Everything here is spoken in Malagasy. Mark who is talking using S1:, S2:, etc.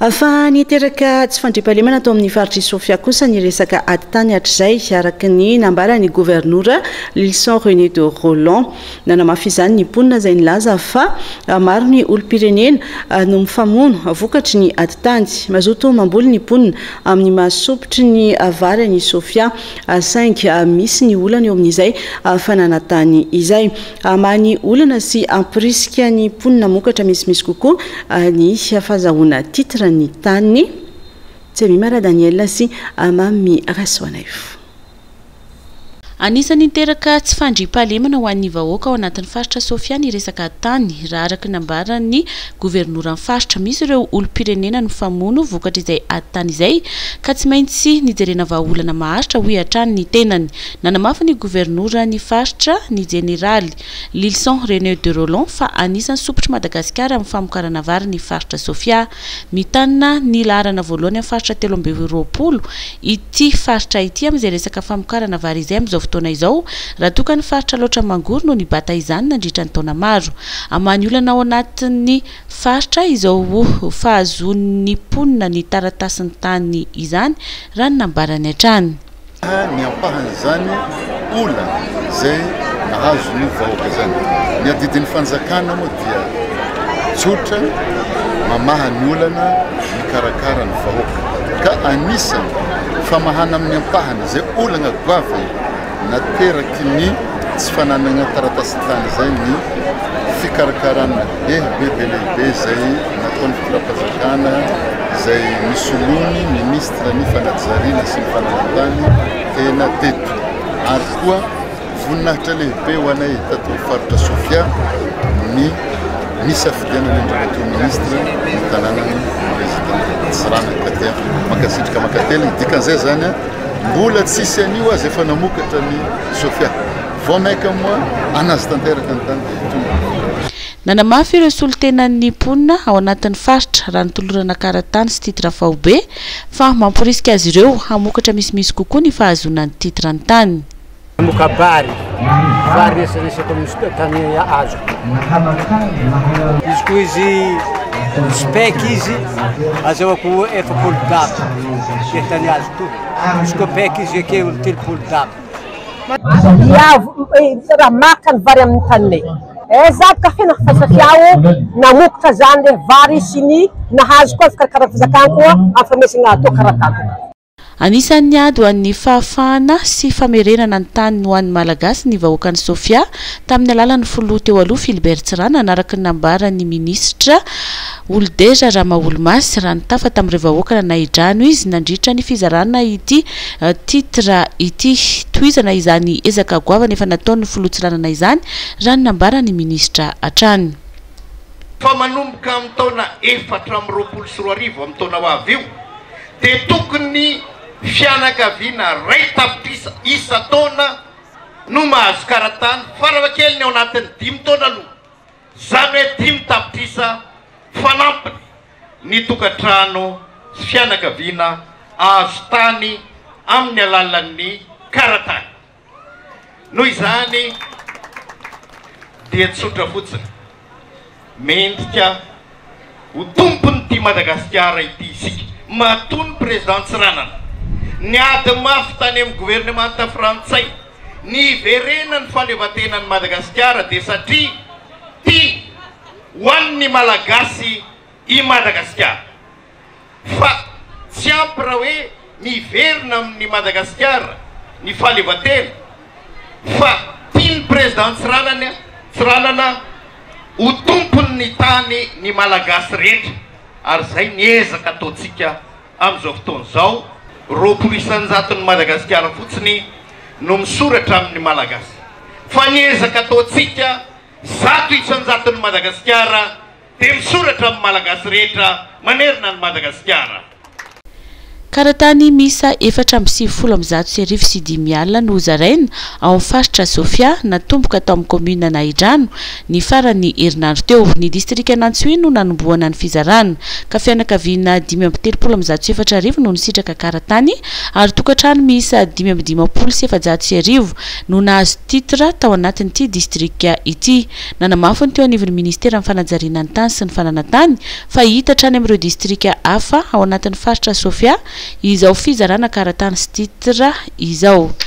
S1: Fa niteraka tsy fandriampahalemana atao amin'ny faritry Sofia kosa ny resaka ady tany hatr'izay araky ny nambarany gouverneur Lilson René de Roland nanamafy izany ny mponina izay nilaza fa maro ny olom-pirenena no mifamono vokatry ny ady tany. Mazoto mamboly ny mponina amin'ny mahasopotry ny vary any Sofia saingy misy ny olana eo amin'izay fananatany izay many olana sy ampirisika ny mponina mokatra misimisy kokoa ny fahazahoana titre ny tany. Tsemimara Daniela sy Amami Rasoanaivo.
S2: Anisan'ny niteraka tsy fandriampahalemana ho an'ny vahoaka ao anatin'ny faritra Sofia ny resaka tany raha araka nambaran'ny gouverneur amin'ny faritra misy ireo olom-pirenena no famono vokatra izay ady tany izay ka tsy maintsy nijerena vahaolana maharitra ho hatrany ny tenany. Nanamafy ny gouverneur ny faritra ny generaly Lilson René de Roland fa anisan'ny sopotry Madagasikara amin'ny famokarana vary ny faritra Sofia. Mitanina ny laharana voalohany amin'ny faritra 320 ity faritra ity amin'izay resaka famokarana vary izay amin'izao fotoana izao raha tokany faritra loatra mangory no nibata izany nandritra ny taona maro. Amany olana ao anatin'ny faritra izao fahazoan'ny mponina ny taratasin'ny tany izany raha ny nambarany hatrany.
S3: Ny ampahan'izany olana zay nahazo ny vahoaka zany. Ny adidin'ny fanjakana moa dia tsotra mamaha ny olana mikarakara ny vahoaka ka anisany famahana amin'ny ampahana zay olana goavana nateraky ny tsy fananana taratasy-tany zay ny fikarakarana lehibe be lehibe zay nataon'ny firam-panjakana zay misolony ministra ny fanajariana sy ny fananantany tena teto ary koa voninahitra lehibe ho anay tato faritra Sofia ny nisafidianana indrinato ministra ny tanànany président Tsirana Katea makasitrika makately dikan'izay zany mbola tsisy anio azy efa namokatra ny Sofia vao maika moa anazy tanteraka ny tany
S2: nanamafy ireo solotenan'ny mponina ao anatin'ny faritra raha nitolorana karatany sy titra vaobe fa mamporisika azy ireo hamokatra misimisy kokoa ny fahazoana ny titra ny tany.
S4: Mukabari vary resaresaka amin'ny tany azo izy koa izy spek izy azahoako efapolo daba ke tany azo to izy koa pek izy akeo 3 daba
S5: raha maka ny vary amin'ny tanynay zady kafe nafasafiao namokatra zany le vary sy ny nahazo koa fikarakara fizakana koa afamesana atao karakara.
S2: Anisan'ny ady ho an'ny fahafahana sy famerenana ny tany ho an'ny malagasy ny vahoakan'ny Sofia tamin'ny alalan'ny filoha teo aloha Philbert Tsirana anaraka ny nambaran'ny ministra Oldeja Ramaolomasy raha nitafa tamin'ireo vahoaka nanahidrano izy nandritra ny fizarana ity titra ity toizana izany ezaka goavana efa nataon'ny filoha Tsiranana izany raha ny nambaran'ny ministra hatrany.
S6: Fa manomboka amin'ny taona 424 amin'ny taona ho avy io dia tokony fianakaviana ray tapisa isa taona no mahazo karatany faravakely ny ao anatin'ny 5 taona aloha zany hoe 5 tapisa fanampiny ny tokantrano sy fianakaviana azo tany amin'ny alalan'ny karatany. Noho izany dia tsotra fotsiny mendrika ho tompon'ity Madagasikara ity isika matony président Tsirana ny ady mafy tany amin'ny gouvernemanta frantsay ny verenany fahaleovantenan'ny Madagasikara dia satria ty ho an'ny malagasy i Madagasikara fa tsy ampy raha hoe miverina amin'ny Madagasikara ny fahaleovantena fa tiany président Tsiranana ho tompony tany ny malagasy rehetra ary zay niezaka ataontsika amin'izao fotoana izao 20 isanjaton'ny Madagasikara fotsiny no misoratra amin'ny malagasy fa niezaka ataontsika 100 isanjaton'ny Madagasikara dia misoratra amin'ny malagasy rehetra manerina ny Madagasikara.
S2: karatany misa 470 alina no zaraina ao amin'ny faritra Sofia natomboka tao amin'ny commune Nahidrano ny farany herinandro teo. Ny distrika Nantsy no nanomboana ny fizarana ka fianakaviana 530 no nisitraka karatany ary tokantrano misa 570 no nahazo titre tao anatin'ity distrika ity. Nanamafiny teo anivon'ny ministera amin'ny fanajariana ny tany sy ny fananantany fa hita hatrany amin'ireo distrika hafa ao anatin'ny faritra Sofia izao fizarana karatany sy titre izao.